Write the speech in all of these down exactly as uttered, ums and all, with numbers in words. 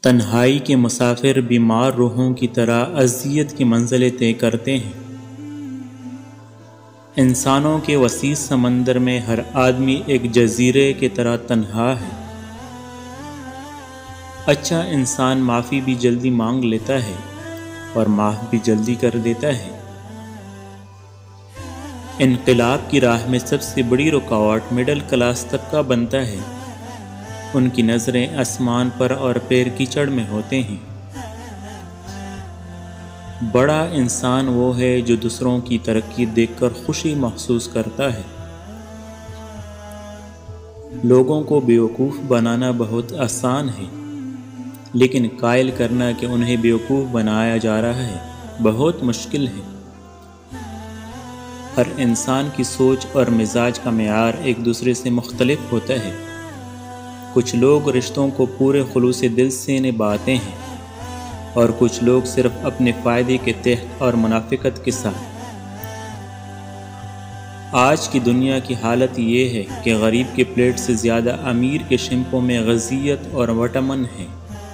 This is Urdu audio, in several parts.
تنہائی کے مسافر بیمار روحوں کی طرح اذیت کی منزلیں طے کرتے ہیں۔ انسانوں کے وسیع سمندر میں ہر آدمی ایک جزیرے کی طرح تنہا ہے۔ اچھا انسان معافی بھی جلدی مانگ لیتا ہے اور معاف بھی جلدی کر دیتا ہے۔ انقلاب کی راہ میں سب سے بڑی رکاوٹ مڈل کلاس طبقہ بنتا ہے۔ ان کی نظریں آسمان پر اور پیر کیچڑ میں ہوتے ہیں۔ بڑا انسان وہ ہے جو دوسروں کی ترقی دیکھ کر خوشی محسوس کرتا ہے۔ لوگوں کو بیوقوف بنانا بہت آسان ہے، لیکن قائل کرنا کہ انہیں بیوقوف بنایا جا رہا ہے بہت مشکل ہے۔ ہر انسان کی سوچ اور مزاج کا معیار ایک دوسرے سے مختلف ہوتا ہے۔ کچھ لوگ رشتوں کو پورے خلوص دل سے نبھاتے ہیں اور کچھ لوگ صرف اپنے فائدے کے تحت اور منافقت کے ساتھ۔ آج کی دنیا کی حالت یہ ہے کہ غریب کے پلیٹ سے زیادہ امیر کے شمپوں میں غزیت اور وٹامن ہے۔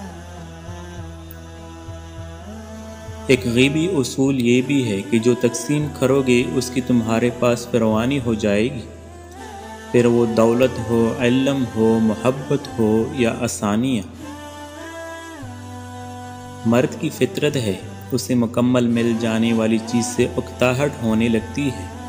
ایک غیبی اصول یہ بھی ہے کہ جو تقسیم کرو گے اس کی تمہارے پاس فراوانی ہو جائے گی، پھر وہ دولت ہو، علم ہو، محبت ہو یا آسانیاں۔ مرد کی فطرت ہے، اسے مکمل مل جانے والی چیز سے اکتاہٹ ہونے لگتی ہے۔